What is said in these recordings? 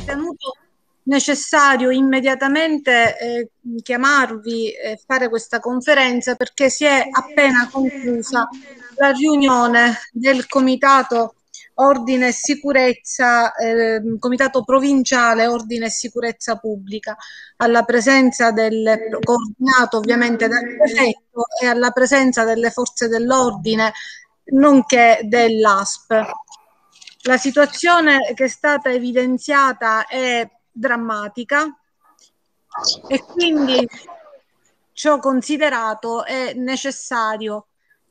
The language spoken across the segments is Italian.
ritenuto necessario immediatamente chiamarvi e fare questa conferenza perché si è appena conclusa la riunione del Comitato Ordine e Sicurezza, Comitato Provinciale Ordine e Sicurezza Pubblica, alla presenza del coordinato ovviamente dal prefetto e alla presenza delle forze dell'ordine, nonché dell'ASP. La situazione che è stata evidenziata è drammatica e quindi, ciò considerato, è necessario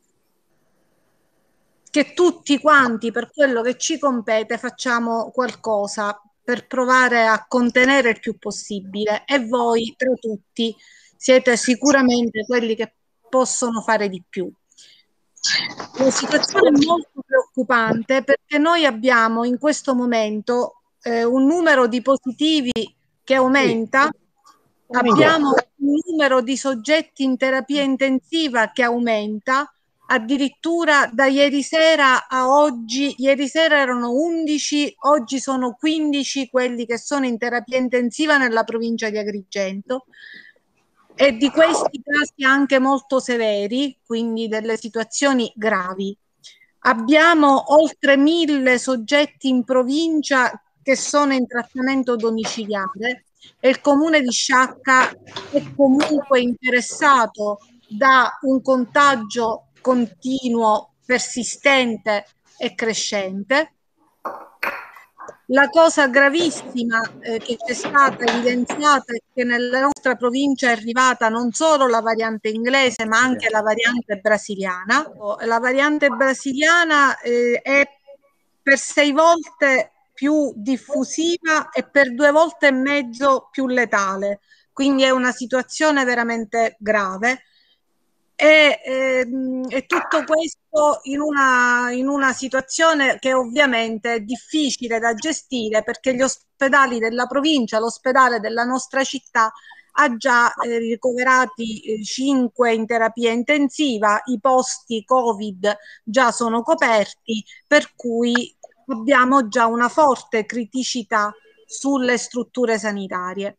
che tutti quanti, per quello che ci compete, facciamo qualcosa per provare a contenere il più possibile, e voi tra tutti siete sicuramente quelli che possono fare di più. La situazione è molto preoccupante perché noi abbiamo in questo momento un numero di positivi che aumenta, abbiamo un numero di soggetti in terapia intensiva che aumenta, addirittura da ieri sera a oggi. Ieri sera erano 11, oggi sono 15 quelli che sono in terapia intensiva nella provincia di Agrigento, e di questi casi anche molto severi, quindi delle situazioni gravi. Abbiamo oltre 1000 soggetti in provincia che sono in trattamento domiciliare, e il comune di Sciacca è comunque interessato da un contagio continuo, persistente e crescente. La cosa gravissima che c'è stata evidenziata è che nella nostra provincia è arrivata non solo la variante inglese, ma anche la variante brasiliana. La variante brasiliana è per 6 volte più diffusiva e per 2 volte e mezzo più letale, quindi è una situazione veramente grave. E tutto questo in una situazione che ovviamente è difficile da gestire, perché gli ospedali della provincia, l'ospedale della nostra città, ha già ricoverati 5 in terapia intensiva, i posti Covid già sono coperti, per cui abbiamo già una forte criticità sulle strutture sanitarie.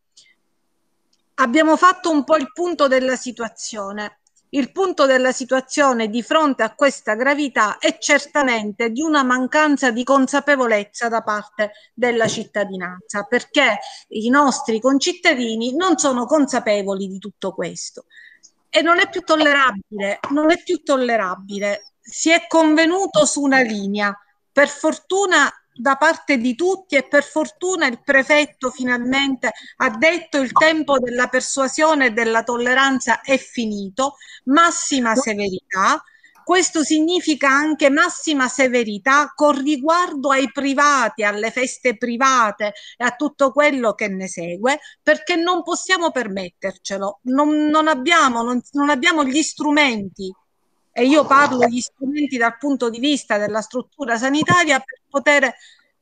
Abbiamo fatto un po' il punto della situazione. Il punto della situazione di fronte a questa gravità è certamente di una mancanza di consapevolezza da parte della cittadinanza, perché i nostri concittadini non sono consapevoli di tutto questo. E non è più tollerabile, non è più tollerabile. Si è convenuto su una linea, per fortuna da parte di tutti, e per fortuna il prefetto finalmente ha detto: il tempo della persuasione e della tolleranza è finito, massima severità. Questo significa anche massima severità con riguardo ai privati, alle feste private e a tutto quello che ne segue, perché non possiamo permettercelo, non abbiamo gli strumenti, e io parlo gli strumenti dal punto di vista della struttura sanitaria, per poter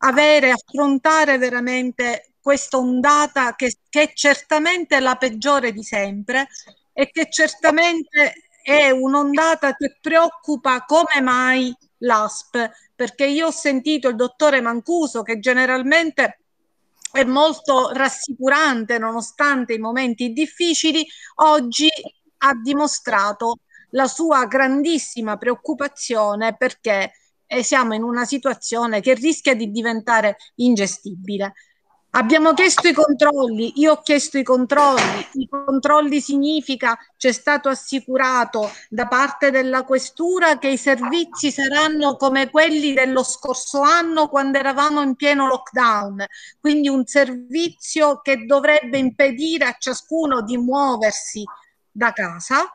affrontare veramente questa ondata che è certamente la peggiore di sempre, e che certamente è un'ondata che preoccupa come mai l'ASP, perché io ho sentito il dottore Mancuso, che generalmente è molto rassicurante nonostante i momenti difficili, oggi ha dimostrato la sua grandissima preoccupazione, perché siamo in una situazione che rischia di diventare ingestibile. Abbiamo chiesto i controlli, io ho chiesto i controlli significa c'è stato assicurato da parte della questura che i servizi saranno come quelli dello scorso anno quando eravamo in pieno lockdown, quindi un servizio che dovrebbe impedire a ciascuno di muoversi da casa,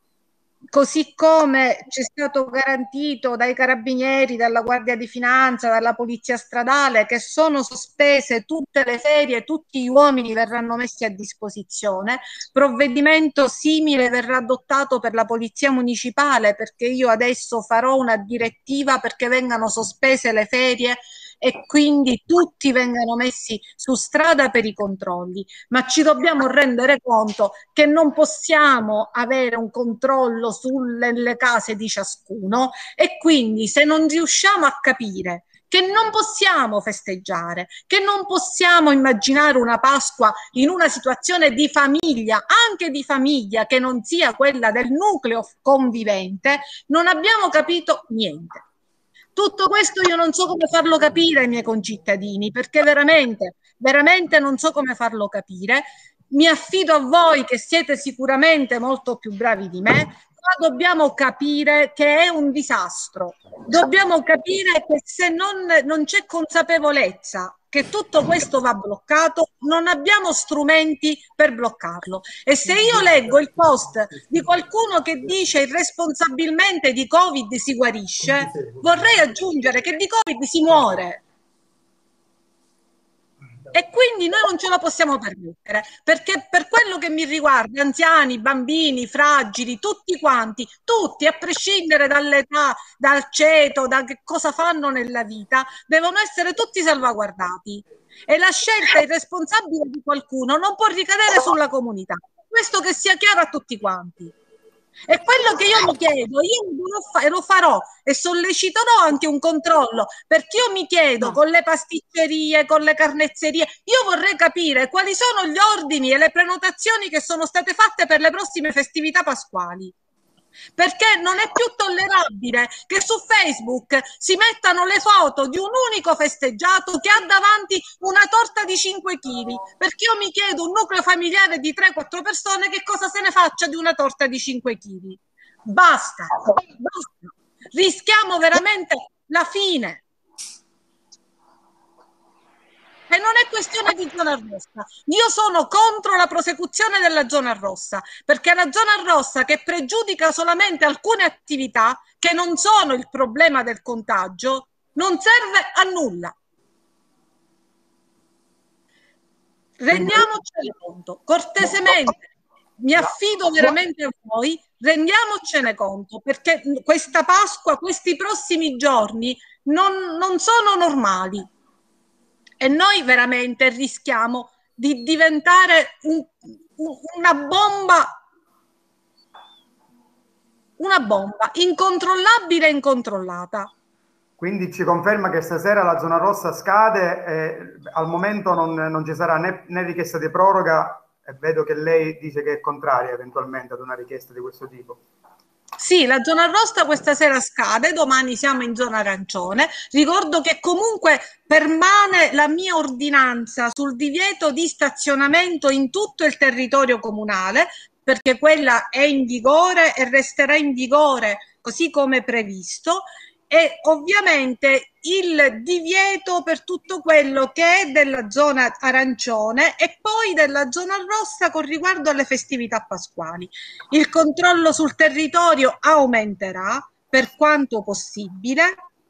così come ci è stato garantito dai carabinieri, dalla Guardia di Finanza, dalla Polizia Stradale, che sono sospese tutte le ferie, tutti gli uomini verranno messi a disposizione. Provvedimento simile verrà adottato per la Polizia Municipale, perché io adesso farò una direttiva perché vengano sospese le ferie e quindi tutti vengano messi su strada per i controlli. Ma ci dobbiamo rendere conto che non possiamo avere un controllo sulle case di ciascuno, e quindi se non riusciamo a capire che non possiamo festeggiare, che non possiamo immaginare una Pasqua in una situazione di famiglia, anche di famiglia che non sia quella del nucleo convivente, non abbiamo capito niente. Tutto questo io non so come farlo capire ai miei concittadini, perché veramente, veramente non so come farlo capire. Mi affido a voi che siete sicuramente molto più bravi di me, ma dobbiamo capire che è un disastro. Dobbiamo capire che se non c'è consapevolezza che tutto questo va bloccato, non abbiamo strumenti per bloccarlo. E se io leggo il post di qualcuno che dice irresponsabilmente di Covid si guarisce, vorrei aggiungere che di Covid si muore. E quindi noi non ce la possiamo permettere, perché per quello che mi riguarda, anziani, bambini, fragili, tutti quanti, tutti, a prescindere dall'età, dal ceto, da che cosa fanno nella vita, devono essere tutti salvaguardati. E la scelta irresponsabile di qualcuno non può ricadere sulla comunità. Questo che sia chiaro a tutti quanti. E quello che io mi chiedo, io lo farò e solleciterò anche un controllo, perché io mi chiedo con le pasticcerie, con le carnezzerie, io vorrei capire quali sono gli ordini e le prenotazioni che sono state fatte per le prossime festività pasquali. Perché non è più tollerabile che su Facebook si mettano le foto di un unico festeggiato che ha davanti una torta di 5 kg. Perché io mi chiedo un nucleo familiare di 3-4 persone che cosa se ne faccia di una torta di 5 kg. Basta, basta. Rischiamo veramente la fine. E non è questione di zona rossa. Io sono contro la prosecuzione della zona rossa, perché la zona rossa che pregiudica solamente alcune attività che non sono il problema del contagio, non serve a nulla. Rendiamocene conto, cortesemente, mi affido veramente a voi, rendiamocene conto, perché questa Pasqua, questi prossimi giorni non sono normali. E noi veramente rischiamo di diventare una bomba incontrollabile e incontrollata. Quindi ci conferma che stasera la zona rossa scade e al momento non ci sarà né richiesta di proroga, e vedo che lei dice che è contraria eventualmente ad una richiesta di questo tipo. Sì, la zona rossa questa sera scade, domani siamo in zona arancione. Ricordo che comunque permane la mia ordinanza sul divieto di stazionamento in tutto il territorio comunale, perché quella è in vigore e resterà in vigore così come previsto. E ovviamente il divieto per tutto quello che è della zona arancione e poi della zona rossa con riguardo alle festività pasquali. Il controllo sul territorio aumenterà per quanto possibile,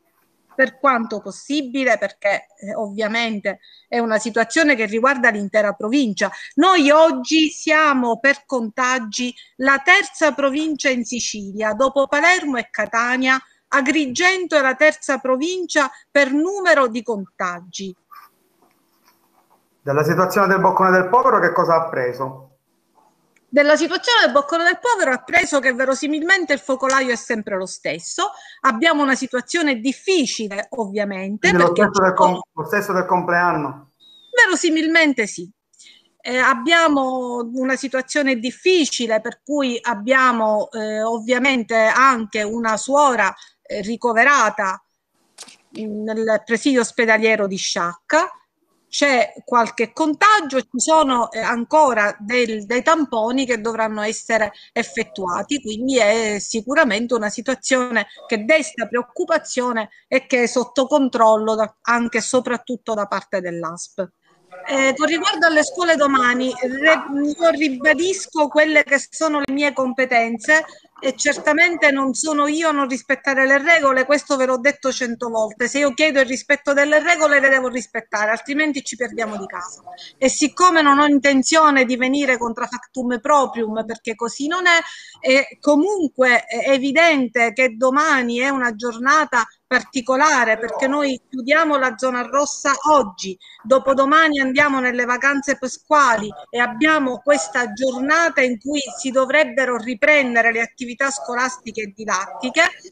perché ovviamente è una situazione che riguarda l'intera provincia. Noi oggi siamo per contagi la terza provincia in Sicilia, dopo Palermo e Catania. Agrigento è la terza provincia per numero di contagi. Della situazione del Boccone del Povero che cosa ha preso? Della situazione del Boccone del Povero ha preso che verosimilmente il focolaio è sempre lo stesso. Abbiamo una situazione difficile, ovviamente. Quindi Perché lo stesso del compleanno? Verosimilmente sì. Abbiamo una situazione difficile per cui abbiamo ovviamente anche una suora ricoverata nel presidio ospedaliero di Sciacca. C'è qualche contagio, ci sono ancora dei tamponi che dovranno essere effettuati, quindi è sicuramente una situazione che desta preoccupazione e che è sotto controllo anche e soprattutto da parte dell'ASP. Con riguardo alle scuole domani, io ribadisco quelle che sono le mie competenze e certamente non sono io a non rispettare le regole, questo ve l'ho detto 100 volte. Se io chiedo il rispetto delle regole le devo rispettare, altrimenti ci perdiamo di casa. E siccome non ho intenzione di venire contra factum proprium, perché così non è comunque è evidente che domani è una giornata particolare perché noi chiudiamo la zona rossa oggi, dopodomani andiamo nelle vacanze pasquali e abbiamo questa giornata in cui si dovrebbero riprendere le attività scolastiche e didattiche.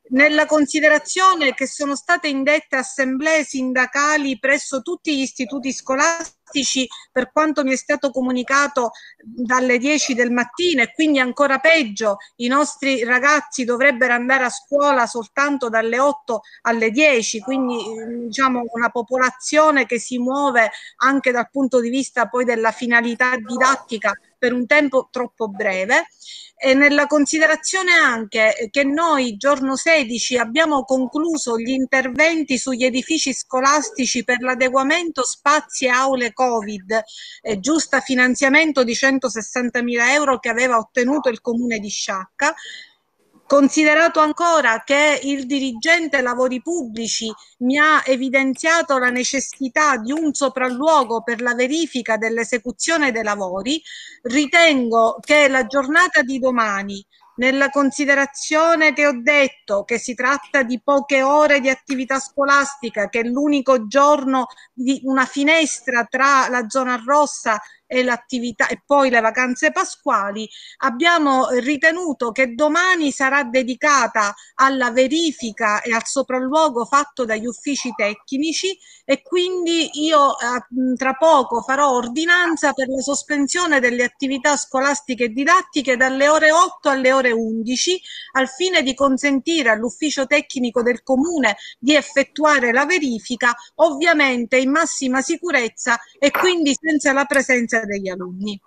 nella considerazione che sono state indette assemblee sindacali presso tutti gli istituti scolastici, per quanto mi è stato comunicato, dalle 10 del mattino, e quindi ancora peggio, i nostri ragazzi dovrebbero andare a scuola soltanto dalle 8 alle 10, quindi diciamo una popolazione che si muove anche dal punto di vista poi della finalità didattica per un tempo troppo breve. E nella considerazione anche che noi giorno 16 abbiamo concluso gli interventi sugli edifici scolastici per l'adeguamento spazi e aule Covid, giusta finanziamento di 160.000 euro che aveva ottenuto il comune di Sciacca. Considerato ancora che il dirigente lavori pubblici mi ha evidenziato la necessità di un sopralluogo per la verifica dell'esecuzione dei lavori, ritengo che la giornata di domani, nella considerazione che ho detto che si tratta di poche ore di attività scolastica, che è l'unico giorno di una finestra tra la zona rossa e l'attività e poi le vacanze pasquali, abbiamo ritenuto che domani sarà dedicata alla verifica e al sopralluogo fatto dagli uffici tecnici, e quindi io tra poco farò ordinanza per la sospensione delle attività scolastiche e didattiche dalle ore 8 alle ore 11, al fine di consentire all'ufficio tecnico del comune di effettuare la verifica, ovviamente in massima sicurezza e quindi senza la presenza degli alunni.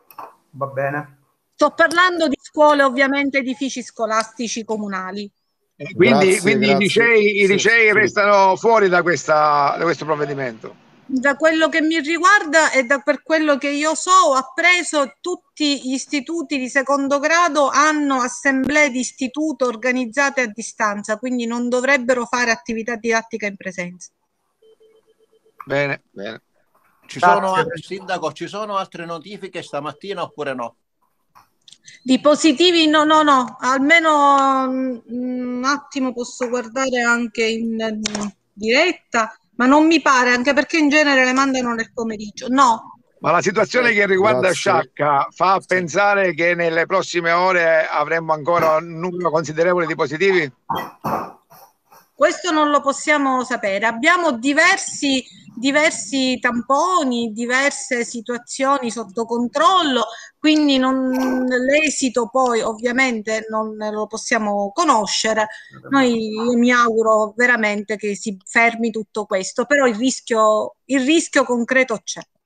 Va bene. Sto parlando di scuole, ovviamente edifici scolastici comunali. Quindi, Grazie, quindi grazie. i licei restano fuori da questo provvedimento. Da quello che mi riguarda e per quello che io so, ho appreso, tutti gli istituti di secondo grado hanno assemblee di istituto organizzate a distanza, quindi non dovrebbero fare attività didattica in presenza. Bene, bene. Sindaco, ci sono altre notifiche stamattina oppure no? Di positivi no, almeno un attimo posso guardare anche in diretta, ma non mi pare, anche perché in genere le mandano nel pomeriggio. No. Ma la situazione che riguarda Grazie. Sciacca fa pensare che nelle prossime ore avremo ancora un numero considerevole di positivi? Questo non lo possiamo sapere. Abbiamo diversi tamponi, diverse situazioni sotto controllo, quindi l'esito poi ovviamente non lo possiamo conoscere. Io mi auguro veramente che si fermi tutto questo, però il rischio concreto c'è.